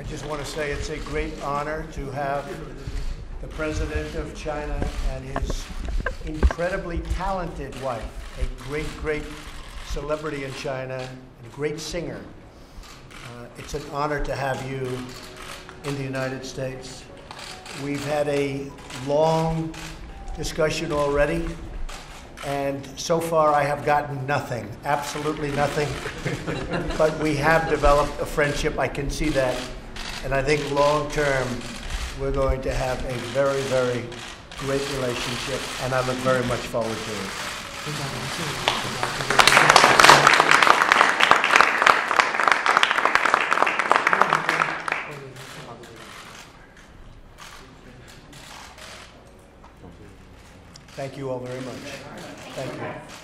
I just want to say it's a great honor to have the President of China and his incredibly talented wife, a great, great celebrity in China and a great singer. It's an honor to have you in the United States. We've had a long discussion already, and so far I have gotten nothing, absolutely nothing. But we have developed a friendship, I can see that, and I think long term we're going to have a very, very great relationship, and I look very much forward to it. Thank you all very much. Thank you.